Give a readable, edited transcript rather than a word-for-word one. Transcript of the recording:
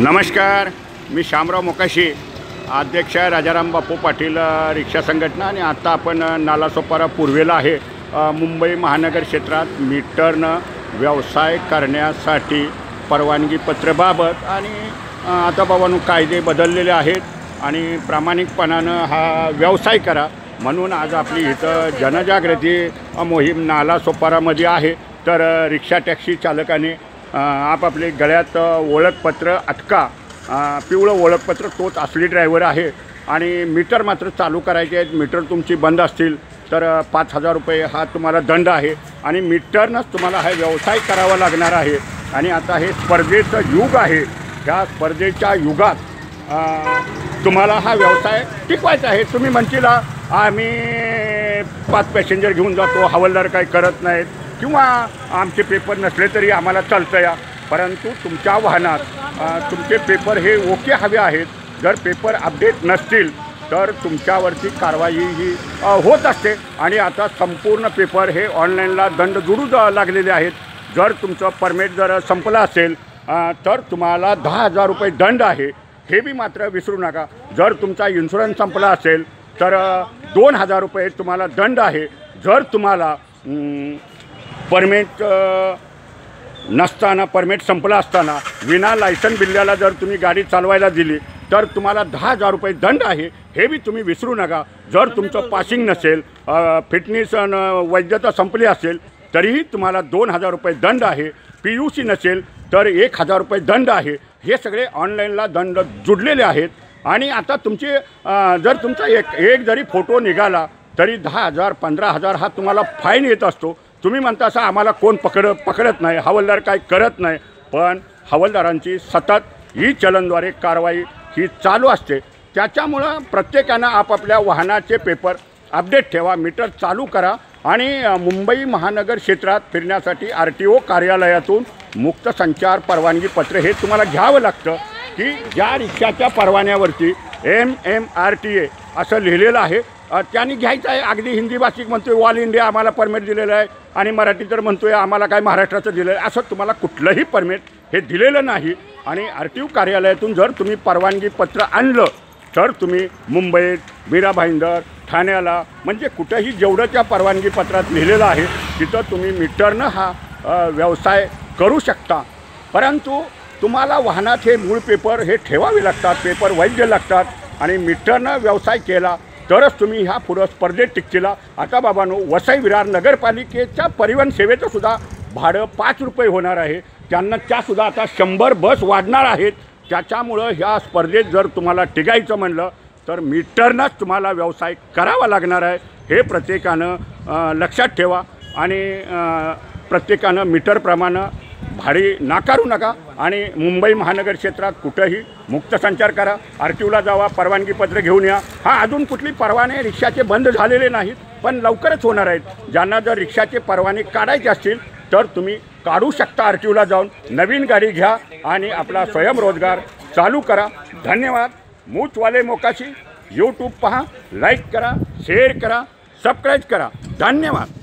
नमस्कार, मी शामराव मोकाशी, अध्यक्ष राजाराम बापू पाटील रिक्षा संघटना। आणि आता आपण नालासोपारा पूर्वेला आहे। मुंबई महानगर क्षेत्रात मीटरनं व्यवसाय करण्यासाठी परवानगी पत्राबाबत आणि आता बाबांनो कायदे बदललेले आहेत आणि प्रामाणिकपणानं हा व्यवसाय करा म्हणून आज आपली इथं जनजागृती मोहीम नालासोपारामध्ये आहे। तर रिक्षा टॅक्सी चालकाने आपापले गळ्यात ओळखपत्र अटका, पिवळं ओळखपत्र तोच असली ड्रायव्हर आहे आणि मीटर मात्र चालू करायचे आहेत। मीटर तुमची बंद असतील तर 5,000 रुपये हा तुम्हाला दंड आहे आणि मीटरनंच तुम्हाला हा व्यवसाय करावा लागणार आहे। आणि आता हे स्पर्धेचं युग आहे, त्या स्पर्धेच्या युगात तुम्हाला हा व्यवसाय टिकवायचा आहे। तुम्ही म्हणतील आम्ही 5 पॅसेंजर घेऊन जातो, हवालदार काही करत नाहीत किंवा आमचे पेपर नसले तरी आम्हाला चालतं या, परंतु तुमच्या वाहनात तुमचे पेपर हे ओके हवे आहेत। जर पेपर अपडेट नसतील तर तुमच्यावरती कारवाई ही होत असते आणि आता संपूर्ण पेपर हे ऑनलाईनला दंड जुडू लागलेले आहेत। जर तुमचं परमिट जर संपलं असेल तर तुम्हाला 10,000 रुपये दंड आहे, हे बी मात्र विसरू नका। जर तुमचा इन्शुरन्स संपला असेल तर 2,000 रुपये तुम्हाला दंड आहे। जर तुम्हाला परमिट नसताना, परमिट संपला असताना विना लायसन बिल्ल्याला जर तुम्ही गाडी चालवायला दिली तर तुम्हाला 10,000 रुपये दंड आहे, हे बी तुम्ही विसरू नका। जर तुमचं पासिंग नसेल, फिटनेस वैधता संपली असेल तरीही तुम्हाला 2,000 रुपये दंड आहे। PUC नसेल तर 1,000 रुपये दंड आहे। हे सगळे ऑनलाईनला दंड जुडलेले आहेत आणि आता तुमचे जर तुमचा एक जरी फोटो निघाला तरी 10,000 15,000 हा तुम्हाला फाईन येत असतो। तुम्ही म्हणता असं आम्हाला कोण पकडत नाही, हवालदार काय करत नाही, पण हवालदारांची सतत ई चलनद्वारे कारवाई ही चालू असते। त्याच्यामुळं प्रत्येकानं आपापल्या वाहनाचे पेपर अपडेट ठेवा, मीटर चालू करा आणि मुंबई महानगर क्षेत्रात फिरण्यासाठी RTO कार्यालयातून मुक्त संचार परवानगी पत्र हे तुम्हाला घ्यावं लागतं की ज्या रिक्षाच्या परवान्यावरती MMRTA असं लिहिलेलं आहे त्यांनी घ्यायचं आहे। अगदी हिंदी भाषिक म्हणतोय ऑल इंडिया आम्हाला परमिट दिलेलं आहे आणि मराठी तर म्हणतोय आम्हाला काय महाराष्ट्राचं दिलेलं आहे, असं तुम्हाला कुठलंही परमिट हे दिलेलं नाही। आणि RTO कार्यालयातून जर तुम्ही परवानगी पत्र आणलं तर तुम्ही मुंबईत, मीरा भाईंदर, ठाण्याला म्हणजे कुठंही जेवढं त्या परवानगी पत्रात लिहिलेलं आहे तिथं तुम्ही मीटरनं हा व्यवसाय करू शकता। परंतु तुम्हाला वाहनात हे मूळ पेपर हे ठेवावे लागतात, पेपर वैध लागतात आणि मीटरनं व्यवसाय केला तरच तुम्ही ह्या पुढं स्पर्धेत टिकतीला। आता बाबांनो, वसई विरार नगरपालिकेच्या परिवहन सेवेचं सुद्धा भाडं 5 रुपये होणार आहे, त्यांना त्यासुद्धा आता 100 बस वाढणार आहेत। त्याच्यामुळं ह्या स्पर्धेत जर तुम्हाला टिकायचं म्हणलं तर मीटरनंच तुम्हाला व्यवसाय करावा लागणार आहे, हे प्रत्येकानं लक्षात ठेवा आणि प्रत्येकानं मीटरप्रमाणे भाडे नाकारू नका आणि मुंबई महानगर क्षेत्रात कुठंही मुक्त संचार करा। RTOला जावा, परवानगी पत्र घेऊन या। अजून कुठली परवाने रिक्षाचे बंद झालेले नाहीत पण लवकरच होणार आहेत। ज्यांना जर रिक्षाचे परवाने काढायचे असतील तर तुम्ही काढू शकता, RTOला जाऊन नवीन गाडी घ्या आणि आपला स्वयंरोजगार चालू करा। धन्यवाद। मूचवाले मोकाशी यूट्यूब पहा, लाईक करा, शेअर करा, सबस्क्राईब करा। धन्यवाद।